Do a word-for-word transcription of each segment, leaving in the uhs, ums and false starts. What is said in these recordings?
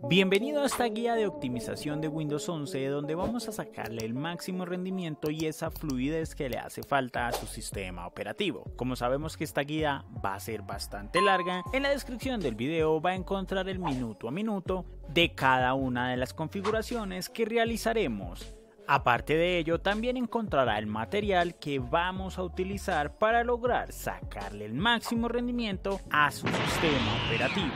Bienvenido a esta guía de optimización de Windows once, donde vamos a sacarle el máximo rendimiento y esa fluidez que le hace falta a su sistema operativo. Como sabemos que esta guía va a ser bastante larga, en la descripción del video va a encontrar el minuto a minuto de cada una de las configuraciones que realizaremos. Aparte de ello, también encontrará el material que vamos a utilizar para lograr sacarle el máximo rendimiento a su sistema operativo.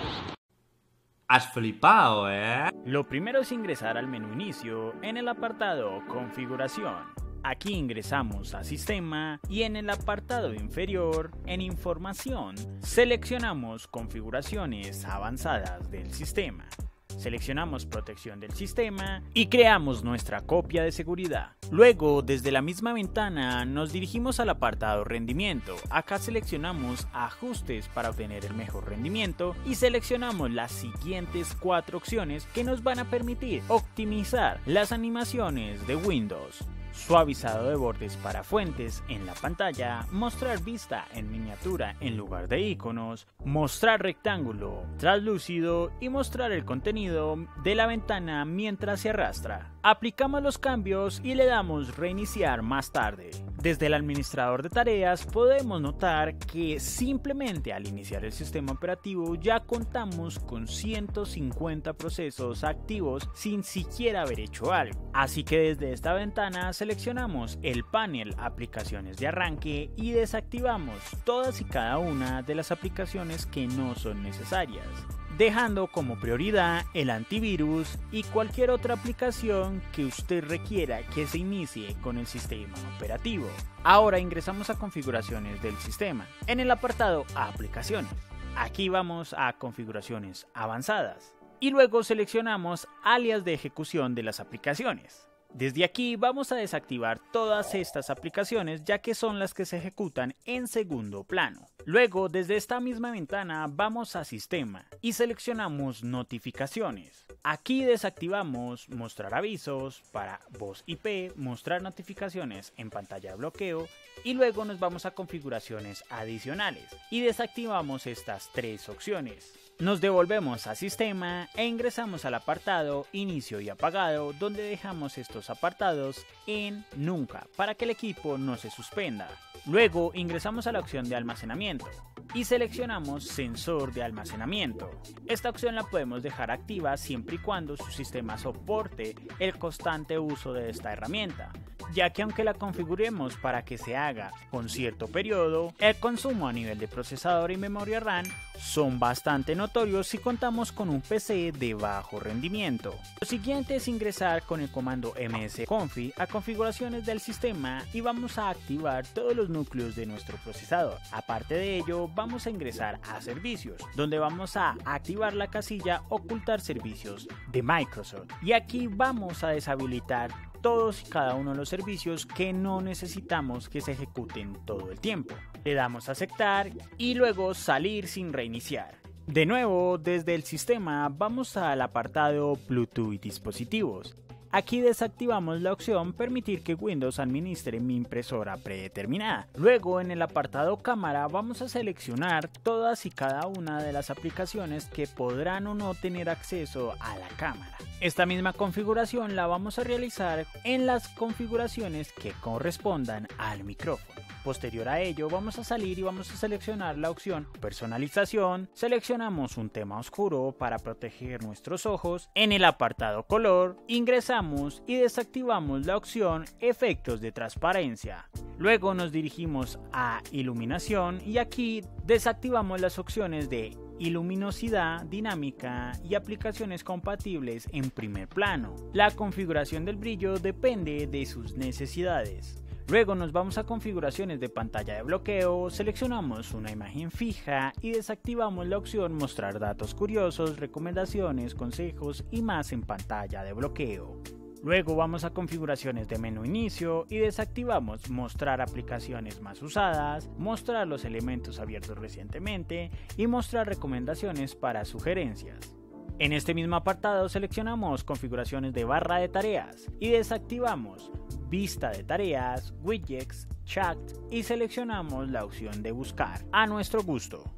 Has flipado, ¿eh? Lo primero es ingresar al menú Inicio en el apartado Configuración. Aquí ingresamos a Sistema y en el apartado inferior, en Información, seleccionamos Configuraciones avanzadas del sistema. Seleccionamos Protección del sistema y creamos nuestra copia de seguridad. Luego, desde la misma ventana, nos dirigimos al apartado Rendimiento. Acá seleccionamos Ajustes para obtener el mejor rendimiento y seleccionamos las siguientes cuatro opciones que nos van a permitir optimizar las animaciones de Windows. Suavizado de bordes para fuentes en la pantalla, mostrar vista en miniatura en lugar de iconos, mostrar rectángulo translúcido y mostrar el contenido de la ventana mientras se arrastra. Aplicamos los cambios y le damos reiniciar más tarde. Desde el administrador de tareas podemos notar que simplemente al iniciar el sistema operativo ya contamos con ciento cincuenta procesos activos sin siquiera haber hecho algo. Así que desde esta ventana seleccionamos el panel Aplicaciones de arranque y desactivamos todas y cada una de las aplicaciones que no son necesarias, dejando como prioridad el antivirus y cualquier otra aplicación que usted requiera que se inicie con el sistema operativo. Ahora ingresamos a configuraciones del sistema en el apartado Aplicaciones. Aquí vamos a configuraciones avanzadas y luego seleccionamos alias de ejecución de las aplicaciones. Desde aquí vamos a desactivar todas estas aplicaciones, ya que son las que se ejecutan en segundo plano. Luego, desde esta misma ventana vamos a Sistema y seleccionamos Notificaciones. Aquí desactivamos mostrar avisos para voz I P, mostrar notificaciones en pantalla de bloqueo y luego nos vamos a configuraciones adicionales y desactivamos estas tres opciones. Nos devolvemos a Sistema e ingresamos al apartado Inicio y Apagado, donde dejamos estos apartados en Nunca para que el equipo no se suspenda. Luego ingresamos a la opción de almacenamiento y seleccionamos Sensor de almacenamiento. Esta opción la podemos dejar activa siempre y cuando su sistema soporte el constante uso de esta herramienta, ya que aunque la configuremos para que se haga con cierto periodo, el consumo a nivel de procesador y memoria RAM son bastante notorios si contamos con un P C de bajo rendimiento. Lo siguiente es ingresar con el comando msconfig a configuraciones del sistema y vamos a activar todos los núcleos de nuestro procesador. Aparte de ello, vamos a ingresar a servicios, donde vamos a activar la casilla ocultar servicios de Microsoft y aquí vamos a deshabilitar todos y cada uno de los servicios que no necesitamos que se ejecuten todo el tiempo. Le damos a aceptar y luego salir sin reiniciar. De nuevo, desde el sistema vamos al apartado Bluetooth y dispositivos. Aquí desactivamos la opción permitir que Windows administre mi impresora predeterminada. Luego en el apartado cámara vamos a seleccionar todas y cada una de las aplicaciones que podrán o no tener acceso a la cámara. Esta misma configuración la vamos a realizar en las configuraciones que correspondan al micrófono. Posterior a ello vamos a salir y vamos a seleccionar la opción Personalización, seleccionamos un tema oscuro para proteger nuestros ojos. En el apartado Color ingresamos y desactivamos la opción Efectos de transparencia. Luego nos dirigimos a Iluminación y aquí desactivamos las opciones de iluminosidad dinámica y aplicaciones compatibles en primer plano. La configuración del brillo depende de sus necesidades. Luego nos vamos a configuraciones de pantalla de bloqueo, seleccionamos una imagen fija y desactivamos la opción mostrar datos curiosos, recomendaciones, consejos y más en pantalla de bloqueo. Luego vamos a configuraciones de menú inicio y desactivamos mostrar aplicaciones más usadas, mostrar los elementos abiertos recientemente y mostrar recomendaciones para sugerencias. En este mismo apartado seleccionamos configuraciones de barra de tareas y desactivamos vista de tareas, widgets, chat y seleccionamos la opción de buscar a nuestro gusto.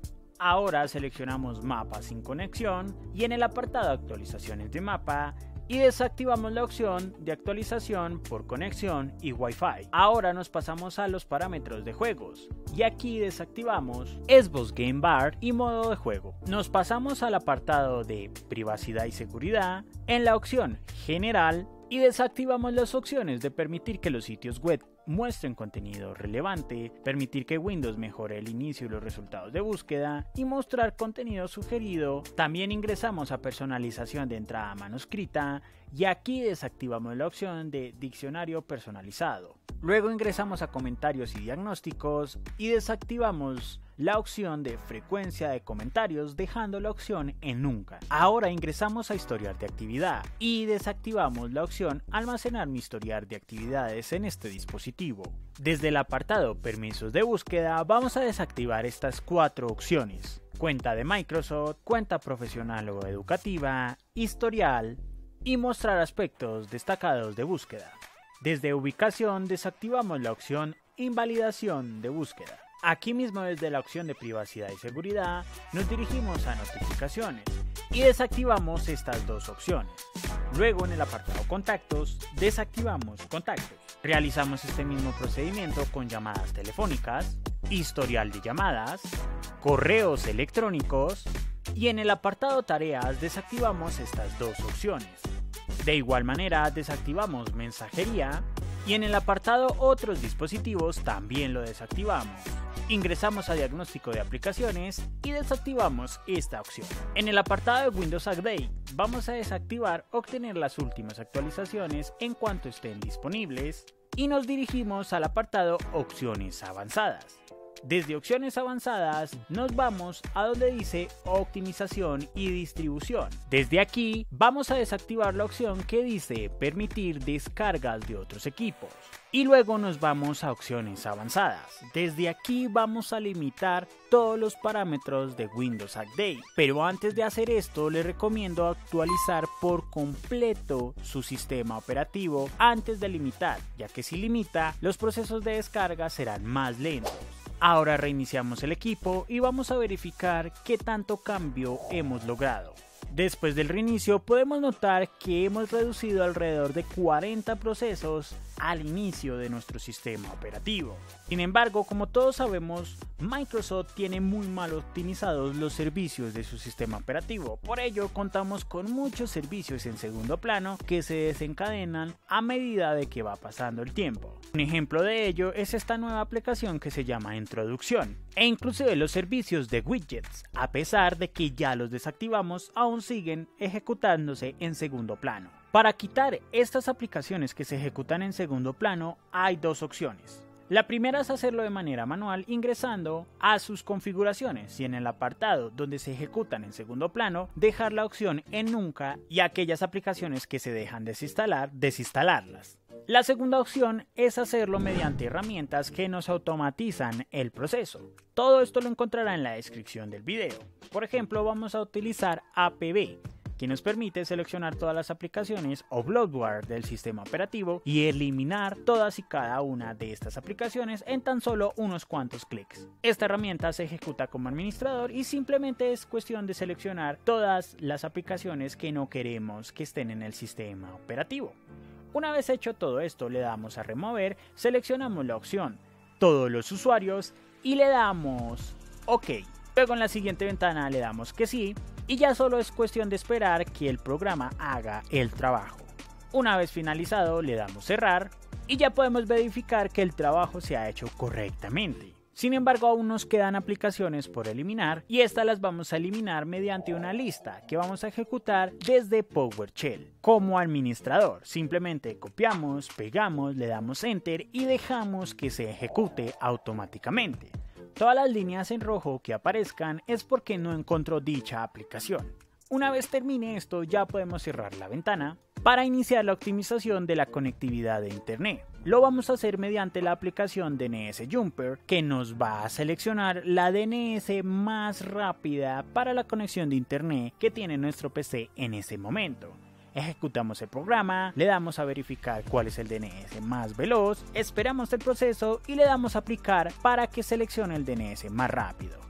Ahora seleccionamos mapa sin conexión y en el apartado actualizaciones de mapa y desactivamos la opción de actualización por conexión y Wi-Fi. Ahora nos pasamos a los parámetros de juegos y aquí desactivamos Xbox Game Bar y modo de juego. Nos pasamos al apartado de privacidad y seguridad en la opción general y desactivamos las opciones de permitir que los sitios web muestren contenido relevante, permitir que Windows mejore el inicio y los resultados de búsqueda y mostrar contenido sugerido. También ingresamos a personalización de entrada manuscrita y aquí desactivamos la opción de diccionario personalizado. Luego ingresamos a comentarios y diagnósticos y desactivamos la opción de frecuencia de comentarios dejando la opción en nunca. Ahora ingresamos a historial de actividad y desactivamos la opción almacenar mi historial de actividades en este dispositivo. Desde el apartado permisos de búsqueda vamos a desactivar estas cuatro opciones: cuenta de Microsoft, cuenta profesional o educativa, historial y mostrar aspectos destacados de búsqueda. Desde ubicación desactivamos la opción invalidación de búsqueda. Aquí mismo desde la opción de privacidad y seguridad nos dirigimos a notificaciones y desactivamos estas dos opciones. Luego en el apartado contactos desactivamos contactos. Realizamos este mismo procedimiento con llamadas telefónicas, historial de llamadas, correos electrónicos y en el apartado tareas desactivamos estas dos opciones. De igual manera desactivamos mensajería y en el apartado otros dispositivos también lo desactivamos. Ingresamos a diagnóstico de aplicaciones y desactivamos esta opción. En el apartado de Windows Update vamos a desactivar obtener las últimas actualizaciones en cuanto estén disponibles y nos dirigimos al apartado opciones avanzadas. Desde opciones avanzadas nos vamos a donde dice optimización y distribución. Desde aquí vamos a desactivar la opción que dice permitir descargas de otros equipos. Y luego nos vamos a opciones avanzadas. Desde aquí vamos a limitar todos los parámetros de Windows Update. Pero antes de hacer esto les recomiendo actualizar por completo su sistema operativo antes de limitar, ya que si limita los procesos de descarga serán más lentos. Ahora reiniciamos el equipo y vamos a verificar qué tanto cambio hemos logrado. Después del reinicio podemos notar que hemos reducido alrededor de cuarenta procesos al inicio de nuestro sistema operativo. Sin embargo, como todos sabemos, Microsoft tiene muy mal optimizados los servicios de su sistema operativo. Por ello, contamos con muchos servicios en segundo plano que se desencadenan a medida de que va pasando el tiempo. Un ejemplo de ello es esta nueva aplicación que se llama Introducción, e inclusive los servicios de widgets, a pesar de que ya los desactivamos, aún siguen ejecutándose en segundo plano. Para quitar estas aplicaciones que se ejecutan en segundo plano hay dos opciones. La primera es hacerlo de manera manual ingresando a sus configuraciones y en el apartado donde se ejecutan en segundo plano dejar la opción en nunca y aquellas aplicaciones que se dejan desinstalar, desinstalarlas. La segunda opción es hacerlo mediante herramientas que nos automatizan el proceso. Todo esto lo encontrará en la descripción del video. Por ejemplo, vamos a utilizar A P B, que nos permite seleccionar todas las aplicaciones o bloatware del sistema operativo y eliminar todas y cada una de estas aplicaciones en tan solo unos cuantos clics. Esta herramienta se ejecuta como administrador y simplemente es cuestión de seleccionar todas las aplicaciones que no queremos que estén en el sistema operativo. Una vez hecho todo esto, le damos a remover, seleccionamos la opción todos los usuarios y le damos OK. Luego en la siguiente ventana le damos que sí y ya solo es cuestión de esperar que el programa haga el trabajo. Una vez finalizado le damos cerrar y ya podemos verificar que el trabajo se ha hecho correctamente. Sin embargo, aún nos quedan aplicaciones por eliminar y estas las vamos a eliminar mediante una lista que vamos a ejecutar desde PowerShell. Como administrador, simplemente copiamos, pegamos, le damos Enter y dejamos que se ejecute automáticamente. Todas las líneas en rojo que aparezcan es porque no encontró dicha aplicación. Una vez termine esto, ya podemos cerrar la ventana para iniciar la optimización de la conectividad de Internet. Lo vamos a hacer mediante la aplicación D N S Jumper, que nos va a seleccionar la D N S más rápida para la conexión de Internet que tiene nuestro P C en ese momento. Ejecutamos el programa, le damos a verificar cuál es el D N S más veloz, esperamos el proceso y le damos a aplicar para que seleccione el D N S más rápido.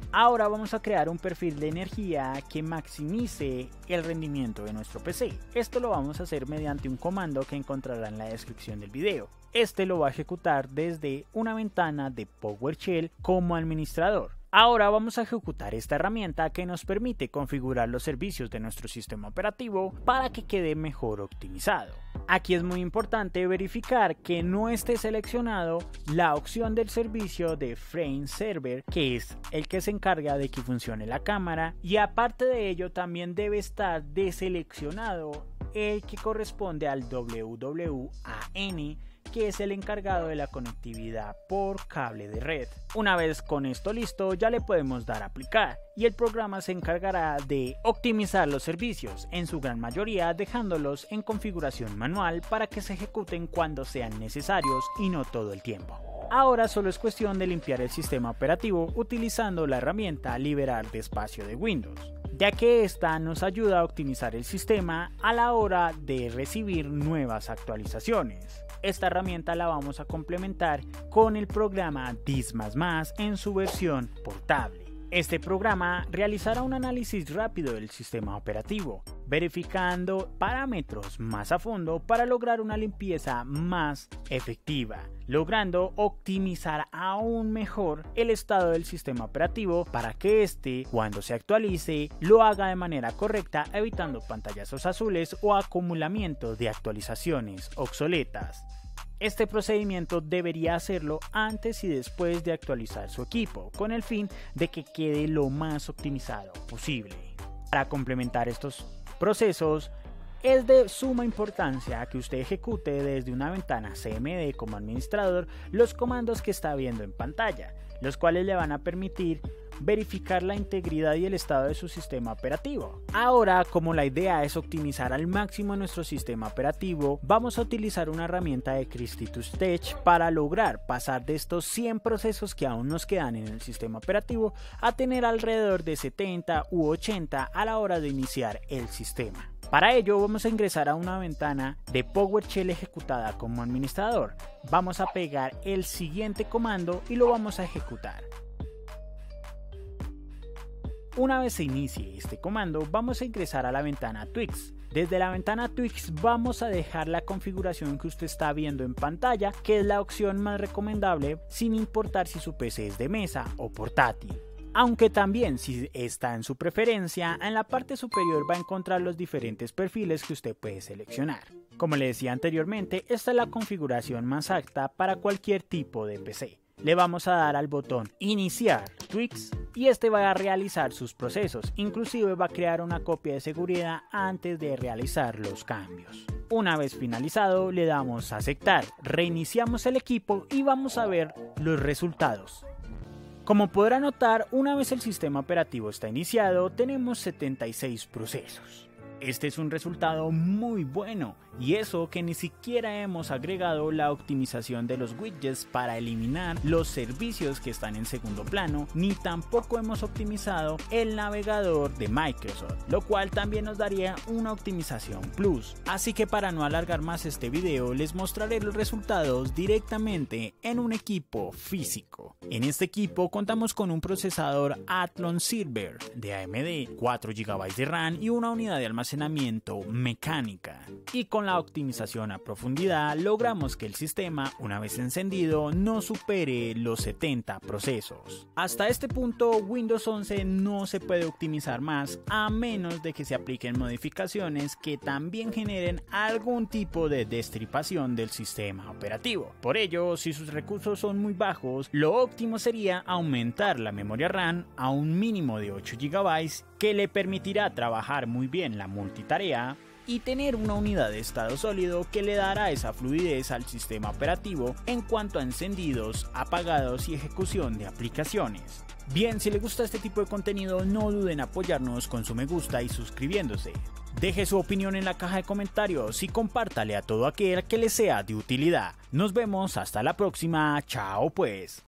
Ahora vamos a crear un perfil de energía que maximice el rendimiento de nuestro P C. Esto lo vamos a hacer mediante un comando que encontrará en la descripción del video. Este lo va a ejecutar desde una ventana de PowerShell como administrador. Ahora vamos a ejecutar esta herramienta que nos permite configurar los servicios de nuestro sistema operativo para que quede mejor optimizado. Aquí es muy importante verificar que no esté seleccionado la opción del servicio de Frame Server, que es el que se encarga de que funcione la cámara, y aparte de ello también debe estar deseleccionado el que corresponde al W W A N, que es el encargado de la conectividad por cable de red. Una vez con esto listo, ya le podemos dar a aplicar y el programa se encargará de optimizar los servicios, en su gran mayoría dejándolos en configuración manual para que se ejecuten cuando sean necesarios y no todo el tiempo. Ahora solo es cuestión de limpiar el sistema operativo utilizando la herramienta Liberar de espacio de Windows, ya que esta nos ayuda a optimizar el sistema a la hora de recibir nuevas actualizaciones. Esta herramienta la vamos a complementar con el programa Dis más más en su versión portable. Este programa realizará un análisis rápido del sistema operativo, verificando parámetros más a fondo para lograr una limpieza más efectiva, logrando optimizar aún mejor el estado del sistema operativo para que éste, cuando se actualice, lo haga de manera correcta, evitando pantallazos azules o acumulamiento de actualizaciones obsoletas. Este procedimiento debería hacerlo antes y después de actualizar su equipo, con el fin de que quede lo más optimizado posible. Para complementar estos procesos, es de suma importancia que usted ejecute desde una ventana C M D como administrador los comandos que está viendo en pantalla, los cuales le van a permitir verificar la integridad y el estado de su sistema operativo. Ahora, como la idea es optimizar al máximo nuestro sistema operativo, vamos a utilizar una herramienta de Crystal-to-Stage para lograr pasar de estos cien procesos que aún nos quedan en el sistema operativo a tener alrededor de setenta u ochenta a la hora de iniciar el sistema. Para ello vamos a ingresar a una ventana de PowerShell ejecutada como administrador. Vamos a pegar el siguiente comando y lo vamos a ejecutar. Una vez se inicie este comando, vamos a ingresar a la ventana Tweaks. Desde la ventana Tweaks vamos a dejar la configuración que usted está viendo en pantalla, que es la opción más recomendable sin importar si su P C es de mesa o portátil. Aunque también, si está en su preferencia, en la parte superior va a encontrar los diferentes perfiles que usted puede seleccionar. Como le decía anteriormente, esta es la configuración más apta para cualquier tipo de P C. Le vamos a dar al botón Iniciar Tweaks y este va a realizar sus procesos, inclusive va a crear una copia de seguridad antes de realizar los cambios. Una vez finalizado, le damos a Aceptar, reiniciamos el equipo y vamos a ver los resultados. Como podrá notar, una vez el sistema operativo está iniciado, tenemos setenta y seis procesos. Este es un resultado muy bueno, y eso que ni siquiera hemos agregado la optimización de los widgets para eliminar los servicios que están en segundo plano, ni tampoco hemos optimizado el navegador de Microsoft, lo cual también nos daría una optimización plus. Así que para no alargar más este video, les mostraré los resultados directamente en un equipo físico. En este equipo contamos con un procesador Athlon Silver de A M D, cuatro gigabytes de RAM y una unidad de almacenamiento mecánica. Y con la optimización a profundidad logramos que el sistema, una vez encendido, no supere los setenta procesos. Hasta este punto Windows once no se puede optimizar más a menos de que se apliquen modificaciones que también generen algún tipo de destripación del sistema operativo. Por ello, si sus recursos son muy bajos, lo óptimo sería aumentar la memoria RAM a un mínimo de ocho gigabytes que le permitirá trabajar muy bien la multitarea y tener una unidad de estado sólido que le dará esa fluidez al sistema operativo en cuanto a encendidos, apagados y ejecución de aplicaciones. Bien, si le gusta este tipo de contenido, no duden en apoyarnos con su me gusta y suscribiéndose. Deje su opinión en la caja de comentarios y compártale a todo aquel que le sea de utilidad. Nos vemos hasta la próxima, chao pues.